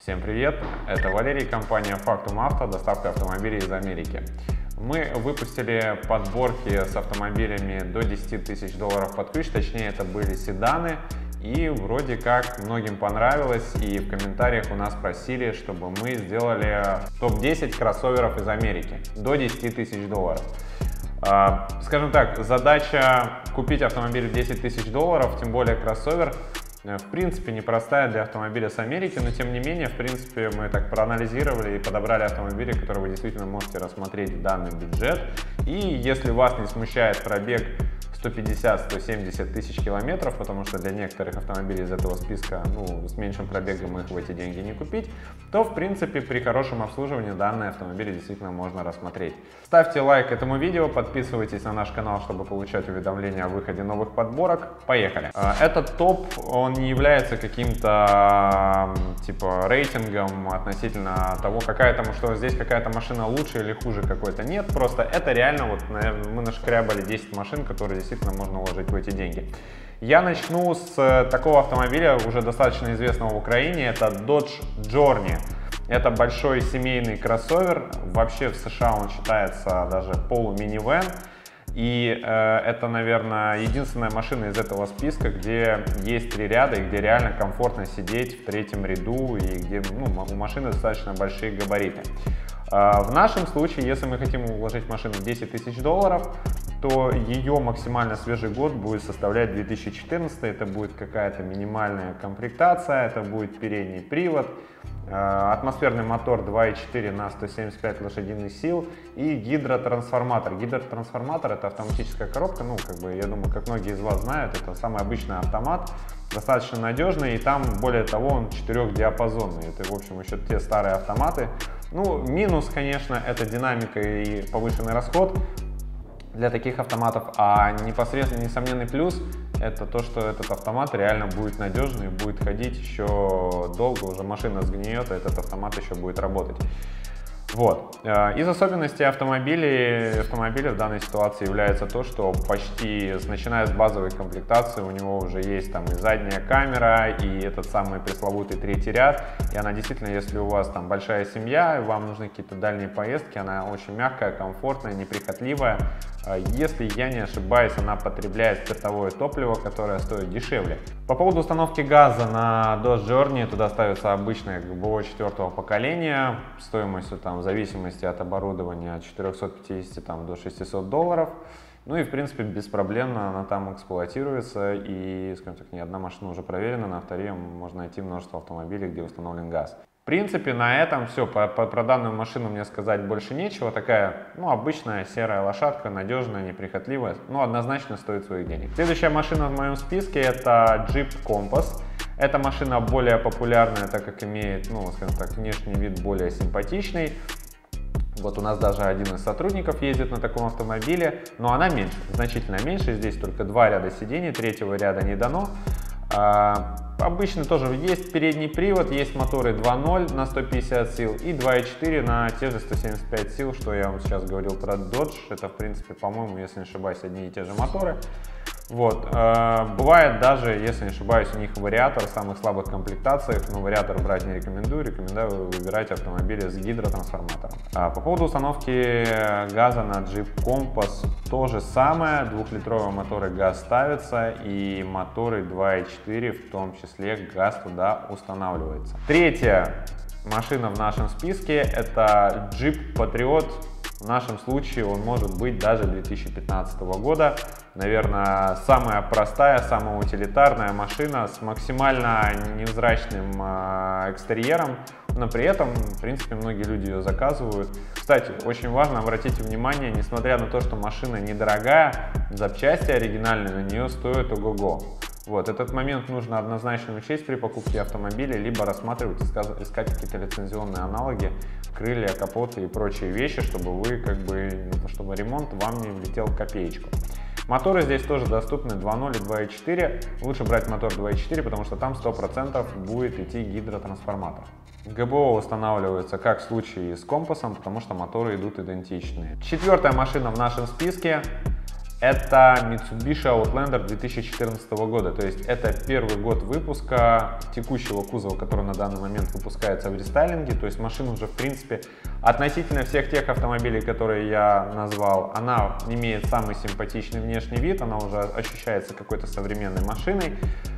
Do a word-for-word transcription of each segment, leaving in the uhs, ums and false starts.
Всем привет! Это Валерий, компания Factum Auto, доставка автомобилей из Америки. Мы выпустили подборки с автомобилями до десяти тысяч долларов под ключ, точнее это были седаны. И вроде как многим понравилось, и в комментариях у нас просили, чтобы мы сделали топ десять кроссоверов из Америки до десяти тысяч долларов. Скажем так, задача купить автомобиль в десять тысяч долларов, тем более кроссовер, в принципе непростая для автомобиля с Америки, но тем не менее, в принципе, мы так проанализировали и подобрали автомобили, которые вы действительно можете рассмотреть в данный бюджет. И если вас не смущает пробег сто пятьдесят — сто семьдесят тысяч километров, потому что для некоторых автомобилей из этого списка, ну, с меньшим пробегом их в эти деньги не купить, то, в принципе, при хорошем обслуживании данные автомобили действительно можно рассмотреть. Ставьте лайк этому видео, подписывайтесь на наш канал, чтобы получать уведомления о выходе новых подборок. Поехали! Этот топ, он не является каким-то, типа, рейтингом относительно того, какая-то, что здесь какая-то машина лучше или хуже какой-то. Нет, просто это реально, вот, наверное, мы нашкрябали десять машин, которые действительно можно уложить в эти деньги. Я начну с такого автомобиля, уже достаточно известного в Украине, это Dodge Journey. Это большой семейный кроссовер, вообще в США он считается даже полуминивэн. И э, это, наверное, единственная машина из этого списка, где есть три ряда и где реально комфортно сидеть в третьем ряду, и где, ну, у машины достаточно большие габариты. Э, в нашем случае, если мы хотим уложить машину в десять тысяч долларов, то ее максимально свежий год будет составлять две тысячи четырнадцатый. Это будет какая-то минимальная комплектация, это будет передний привод, атмосферный мотор два и четыре на сто семьдесят пять лошадиных сил и гидротрансформатор. Гидротрансформатор — это автоматическая коробка, ну, как бы, я думаю, как многие из вас знают, это самый обычный автомат, достаточно надежный, и там, более того, он четырехдиапазонный. Это, в общем, еще те старые автоматы. Ну, минус, конечно, это динамика и повышенный расход для таких автоматов, а непосредственно несомненный плюс — это то, что этот автомат реально будет надежный, будет ходить еще долго, уже машина сгниет, а этот автомат еще будет работать. Вот. Из особенностей автомобилей, автомобиля в данной ситуации является то, что почти, начиная с базовой комплектации, у него уже есть там и задняя камера, и этот самый пресловутый третий ряд. И она действительно, если у вас там большая семья, и вам нужны какие-то дальние поездки, она очень мягкая, комфортная, неприхотливая. Если я не ошибаюсь, она потребляет спиртовое топливо, которое стоит дешевле. По поводу установки газа на Dodge Journey, туда ставится обычное ГБО четвертого поколения, стоимостью там в зависимости от оборудования от четырёхсот пятидесяти там, до шестисот долларов. Ну и в принципе беспроблемно она там эксплуатируется, и, скажем так, ни одна машина уже проверена, на авторе можно найти множество автомобилей, где установлен газ. В принципе, на этом все. По, по, про данную машину мне сказать больше нечего. Такая, ну, обычная серая лошадка, надежная, неприхотливая, но однозначно стоит своих денег. Следующая машина в моем списке — это Jeep Compass. Эта машина более популярная, так как имеет, ну, скажем так, внешний вид более симпатичный. Вот у нас даже один из сотрудников ездит на таком автомобиле, но она меньше, значительно меньше. Здесь только два ряда сидений, третьего ряда не дано. А, обычно тоже есть передний привод, есть моторы два ноль на сто пятьдесят сил и два и четыре на те же сто семьдесят пять сил, что я вам сейчас говорил про Dodge. Это, в принципе, по-моему, если не ошибаюсь, одни и те же моторы. Вот. Бывает даже, если не ошибаюсь, у них вариатор в самых слабых комплектациях, но вариатор брать не рекомендую, рекомендую выбирать автомобили с гидротрансформатором. По поводу установки газа на Jeep Compass то же самое, двухлитровые моторы газ ставится, и моторы два и четыре в том числе газ туда устанавливается. Третья машина в нашем списке — это Jeep Patriot. В нашем случае он может быть даже две тысячи пятнадцатого года. Наверное, самая простая, самая утилитарная машина с максимально невзрачным э, экстерьером, но при этом, в принципе, многие люди ее заказывают. Кстати, очень важно, обратите внимание, несмотря на то, что машина недорогая, запчасти оригинальные на нее стоят ого-го. Вот, этот момент нужно однозначно учесть при покупке автомобиля, либо рассматривать, искать какие-то лицензионные аналоги, крылья, капоты и прочие вещи, чтобы вы, как бы, чтобы ремонт вам не влетел в копеечку. Моторы здесь тоже доступны два ноль и два и четыре. Лучше брать мотор два и четыре, потому что там сто процентов будет идти гидротрансформатор. ГБО устанавливается как в случае с компасом, потому что моторы идут идентичные. Четвертая машина в нашем списке — Это Mitsubishi Outlander две тысячи четырнадцатого года, то есть это первый год выпуска текущего кузова, который на данный момент выпускается в рестайлинге, то есть машина уже в принципе относительно всех тех автомобилей, которые я назвал, она имеет самый симпатичный внешний вид, она уже ощущается какой-то современной машиной.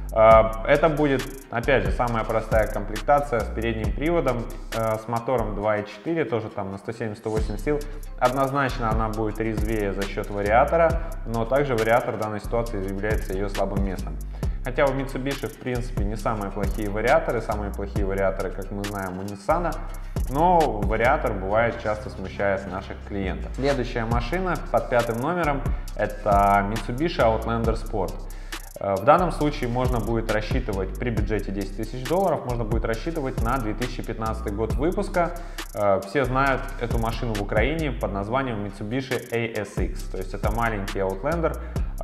Это будет, опять же, самая простая комплектация с передним приводом, с мотором два и четыре, тоже там на сто семьдесят — сто восемьдесят сил. Однозначно она будет резвее за счет вариатора, но также вариатор в данной ситуации является ее слабым местом. Хотя у Mitsubishi в принципе не самые плохие вариаторы, самые плохие вариаторы, как мы знаем, у Nissan, но вариатор бывает часто смущает наших клиентов. Следующая машина под пятым номером — это Mitsubishi Outlander Sport. В данном случае можно будет рассчитывать при бюджете десять тысяч долларов, можно будет рассчитывать на две тысячи пятнадцатый год выпуска. Все знают эту машину в Украине под названием Mitsubishi эй эс икс, то есть это маленький Outlander.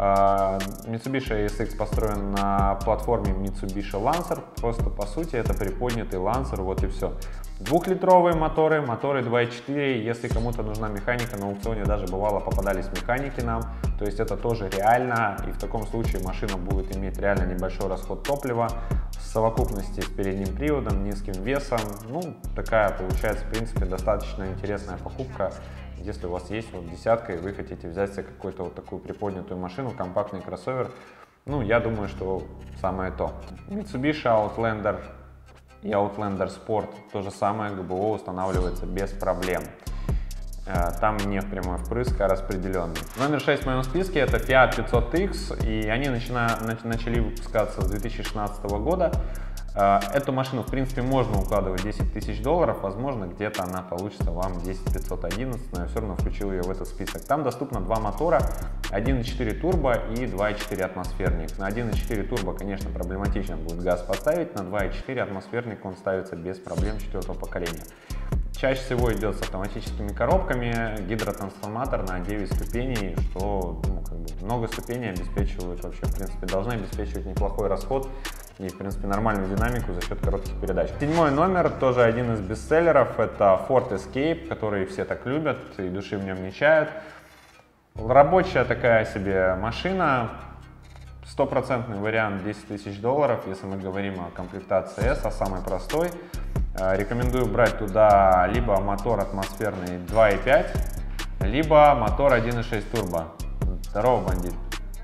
Mitsubishi эй эс икс построен на платформе Mitsubishi Lancer, просто по сути это приподнятый Lancer, вот и все. Двухлитровые моторы, моторы два и четыре, если кому-то нужна механика, на аукционе даже бывало попадались механики нам, то есть это тоже реально, и в таком случае машина будет иметь реально небольшой расход топлива в совокупности с передним приводом, низким весом. Ну, такая получается, в принципе, достаточно интересная покупка. Если у вас есть вот десятка и вы хотите взять себе какую-то вот такую приподнятую машину, компактный кроссовер, ну, я думаю, что самое то. Mitsubishi Outlander и Outlander Sport то же самое, ГБО устанавливается без проблем. Там не в прямой впрыск, а распределенный. Номер шесть в моем списке — это Fiat пятьсот икс, и они начина, начали выпускаться с две тысячи шестнадцатого года. Эту машину, в принципе, можно укладывать десять тысяч долларов, возможно, где-то она получится вам десять пятьсот одиннадцать, но я все равно включил ее в этот список. Там доступно два мотора, один и четыре турбо и два и четыре атмосферник. На один и четыре турбо, конечно, проблематично будет газ поставить, на два и четыре атмосферник он ставится без проблем четвертого поколения. Чаще всего идет с автоматическими коробками, гидротрансформатор на девять ступеней, что ну, как бы много ступеней обеспечивают вообще, в принципе, должны обеспечивать неплохой расход и, в принципе, нормальную динамику за счет коротких передач. Седьмой номер, тоже один из бестселлеров, это Ford Escape, который все так любят и души в нем не чают. Рабочая такая себе машина, стопроцентный вариант десять тысяч долларов, если мы говорим о комплектации S, а самый простой. Рекомендую брать туда либо мотор атмосферный два и пять, либо мотор один и шесть турбо. Здорово, бандит.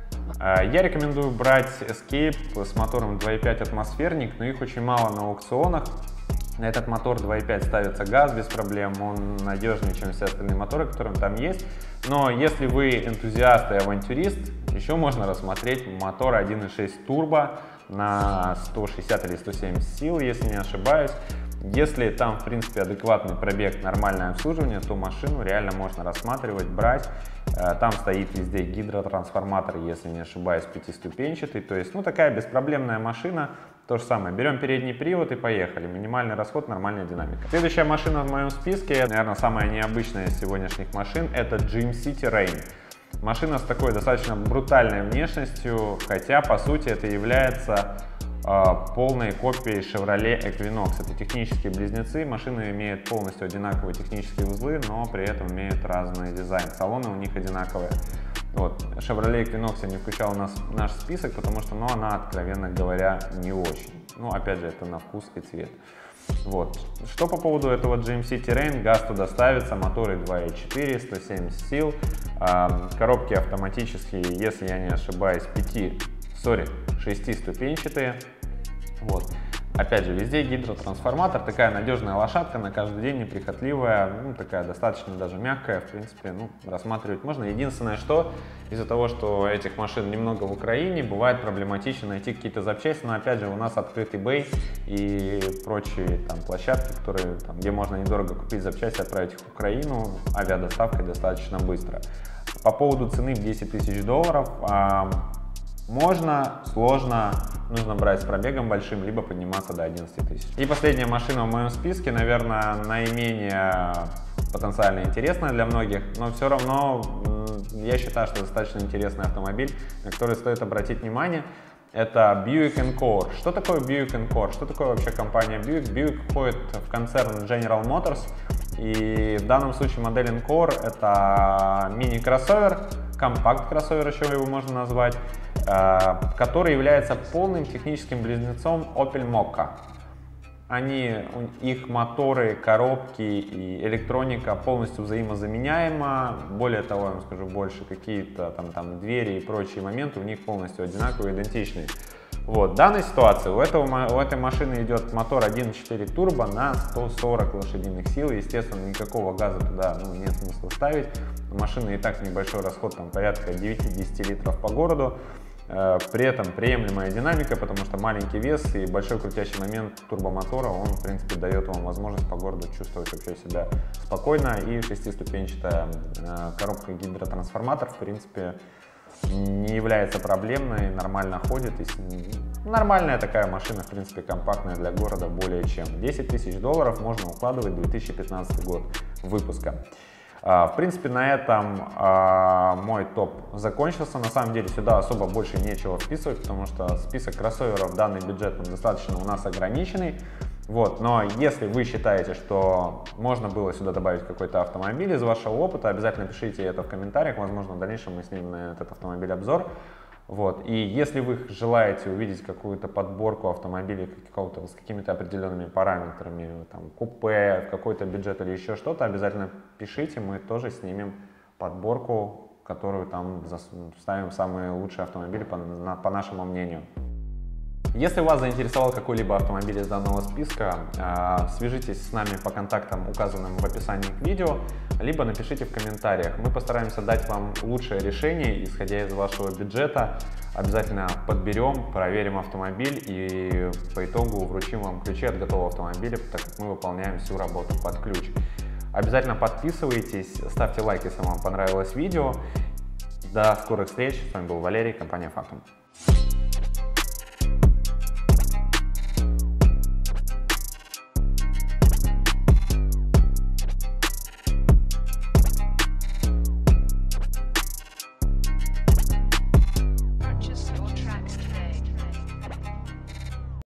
Я рекомендую брать Escape с мотором два и пять атмосферник, но их очень мало на аукционах. На этот мотор два и пять ставится газ без проблем, он надежнее, чем все остальные моторы, которые там есть. Но если вы энтузиаст и авантюрист, еще можно рассмотреть мотор один и шесть турбо на сто шестьдесят или сто семьдесят сил, если не ошибаюсь. Если там, в принципе, адекватный пробег, нормальное обслуживание, то машину реально можно рассматривать, брать. Там стоит везде гидротрансформатор, если не ошибаюсь, пятиступенчатый. То есть, ну, такая беспроблемная машина. То же самое. Берем передний привод и поехали. Минимальный расход, нормальная динамика. Следующая машина в моем списке, наверное, самая необычная из сегодняшних машин, это джи эм си Terrain. Машина с такой достаточно брутальной внешностью, хотя, по сути, это является полной копией Chevrolet Equinox. Это технические близнецы, машины имеют полностью одинаковые технические узлы, но при этом имеют разный дизайн. Салоны у них одинаковые. Вот. Chevrolet Equinox я не включал в наш список, потому что ну, она, откровенно говоря, не очень. Ну, опять же, это на вкус и цвет. Вот. Что по поводу этого джи эм си Terrain, газ туда ставится, моторы два и четыре, сто семьдесят сил, коробки автоматические, если я не ошибаюсь, пяти, сори, шестиступенчатые. Вот. Опять же, везде гидротрансформатор, такая надежная лошадка, на каждый день неприхотливая, ну, такая достаточно даже мягкая, в принципе, ну, рассматривать можно. Единственное, что из-за того, что этих машин немного в Украине, бывает проблематично найти какие-то запчасти, но опять же у нас открыт eBay и прочие там площадки, которые, там, где можно недорого купить запчасти, отправить их в Украину, авиадоставкой достаточно быстро. По поводу цены в десять тысяч долларов, можно, сложно, нужно брать с пробегом большим, либо подниматься до одиннадцати тысяч. И последняя машина в моем списке, наверное, наименее потенциально интересная для многих, но все равно я считаю, что достаточно интересный автомобиль, на который стоит обратить внимание. Это Buick Encore. Что такое Buick Encore? Что такое вообще компания Buick? Buick входит в концерн General Motors. И в данном случае модель Encore — это мини-кроссовер, компакт-кроссовер, еще его можно назвать, который является полным техническим близнецом Opel Mokka. Они, их моторы, коробки и электроника полностью взаимозаменяема. Более того, я вам скажу больше, какие-то там, там двери и прочие моменты у них полностью одинаковые, идентичные. Вот, в данной ситуации у, этого, у этой машины идет мотор один и четыре турбо на сто сорок лошадиных сил. Естественно, никакого газа туда ну, нет смысла ставить. У машины и так небольшой расход, там порядка девяти-десяти литров по городу. При этом приемлемая динамика, потому что маленький вес и большой крутящий момент турбомотора, он, в принципе, дает вам возможность по городу чувствовать вообще себя спокойно. И шестиступенчатая коробка гидротрансформатор, в принципе, не является проблемной, нормально ходит. И нормальная такая машина, в принципе, компактная для города более чем. десять тысяч долларов можно укладывать в две тысячи пятнадцатый год выпуска. В принципе, на этом мой топ закончился. На самом деле сюда особо больше нечего вписывать, потому что список кроссоверов данный бюджетом достаточно у нас ограниченный. Вот. Но если вы считаете, что можно было сюда добавить какой-то автомобиль из вашего опыта, обязательно пишите это в комментариях. Возможно, в дальнейшем мы снимем на этот автомобиль обзор. Вот. И если вы желаете увидеть какую-то подборку автомобилей с какими-то определенными параметрами, там, купе, в какой-то бюджет или еще что-то, обязательно пишите, мы тоже снимем подборку, которую там ставим самые лучшие автомобили по, на, по нашему мнению. Если вас заинтересовал какой-либо автомобиль из данного списка, э, свяжитесь с нами по контактам, указанным в описании к видео, либо напишите в комментариях. Мы постараемся дать вам лучшее решение, исходя из вашего бюджета. Обязательно подберем, проверим автомобиль и по итогу вручим вам ключи от готового автомобиля, так как мы выполняем всю работу под ключ. Обязательно подписывайтесь, ставьте лайк, если вам понравилось видео. До скорых встреч. С вами был Валерий, компания Factum.